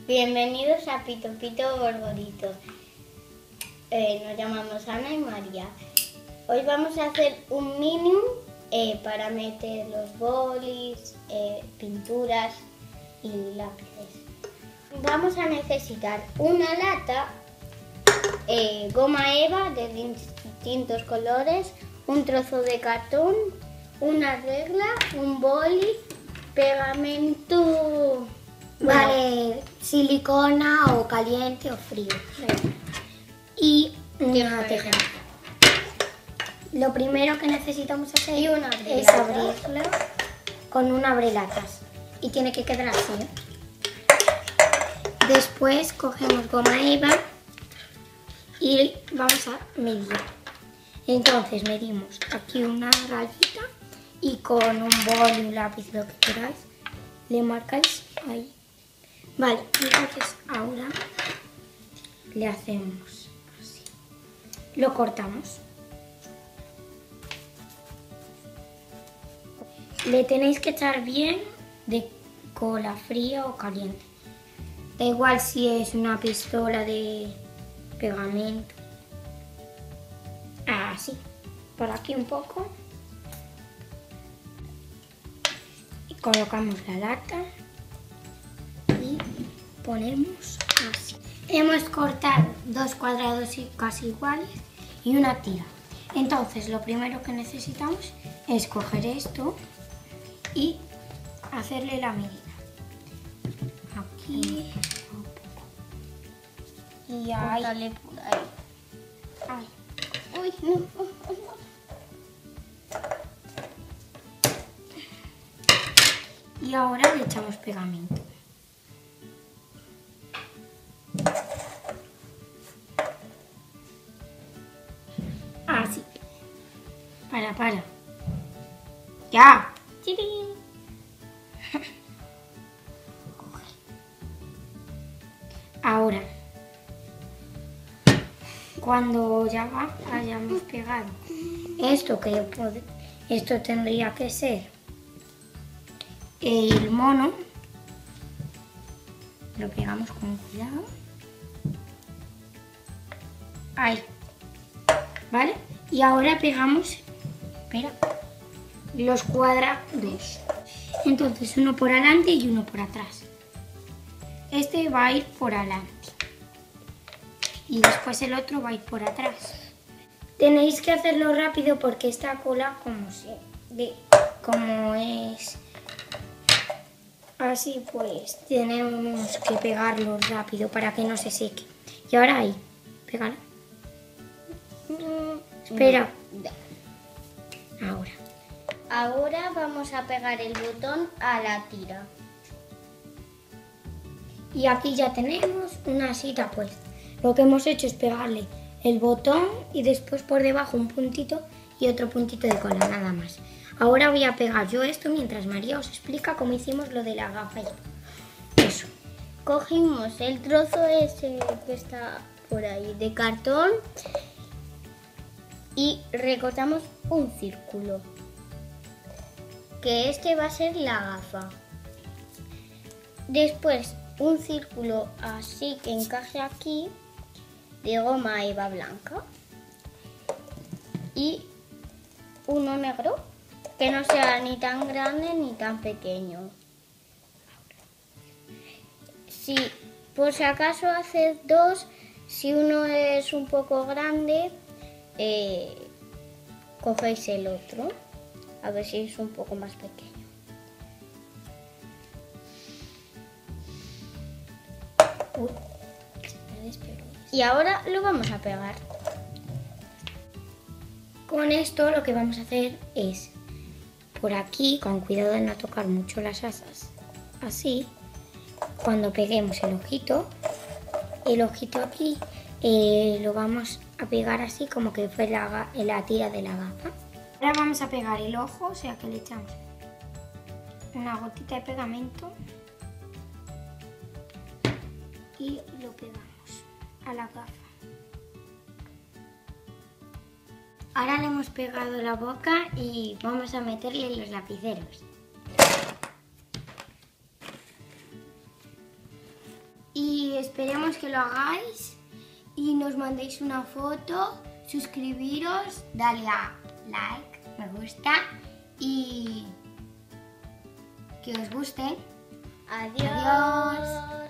Bienvenidos a Pito Pito Gorgorito. Nos llamamos Ana y María. Hoy vamos a hacer un mínimo para meter los bolis, pinturas y lápices. Vamos a necesitar una lata, goma eva de distintos colores, un trozo de cartón, una regla, un boli, pegamento... Vale, silicona o caliente o frío. Y una tijera. Lo primero que necesitamos hacer es abrirlo con un abrelatas. Y tiene que quedar así. Después cogemos goma eva y vamos a medir. Entonces medimos aquí una rayita y con un bol y un lápiz, lo que queráis, le marcáis ahí. Vale, entonces ahora le hacemos así. Lo cortamos. Le tenéis que echar bien de cola fría o caliente. Da igual si es una pistola de pegamento. Así. Por aquí un poco. Y colocamos la lata. Y ponemos así. Hemos cortado dos cuadrados casi iguales y una tira. Entonces lo primero que necesitamos es coger esto y hacerle la medida. Aquí y ahí. Dale por ahí. Ahí. Uy, no. Y ahora le echamos pegamento. Así. Para. ¡Ya! ¡Chirín! Ahora, cuando ya hayamos pegado esto tendría que ser el mono, lo pegamos con cuidado. Ahí. ¿Vale? Y ahora pegamos, los cuadrados. Entonces uno por adelante y uno por atrás. Este va a ir por adelante. Y después el otro va a ir por atrás. Tenéis que hacerlo rápido porque esta cola como es así, pues tenemos que pegarlo rápido para que no se seque. Y ahora ahí, pégalo. Espera. Ahora vamos a pegar el botón a la tira. Y aquí ya tenemos una cita puesta. Lo que hemos hecho es pegarle el botón y después por debajo un puntito y otro puntito de cola, nada más. Ahora voy a pegar yo esto mientras María os explica cómo hicimos lo de la gafa. Eso. Cogimos el trozo ese que está por ahí de cartón y recortamos un círculo. Que este va a ser la gafa. Después un círculo así que encaje aquí de goma eva blanca y uno negro que no sea ni tan grande ni tan pequeño. Si por si acaso haces dos, si uno es un poco grande, cogéis el otro, a ver si es un poco más pequeño. Uy, se me despegó. Y ahora lo vamos a pegar. Con esto lo que vamos a hacer es, por aquí, con cuidado de no tocar mucho las asas, así, cuando peguemos el ojito aquí, lo vamos a pegar así como que fue la tira de la gafa. Ahora vamos a pegar el ojo, o sea que le echamos una gotita de pegamento y lo pegamos a la gafa. Ahora le hemos pegado la boca y vamos a meterle los lapiceros. esperemos que lo hagáis y nos mandéis una foto, suscribiros, dale a like, me gusta y que os guste. Adiós. Adiós.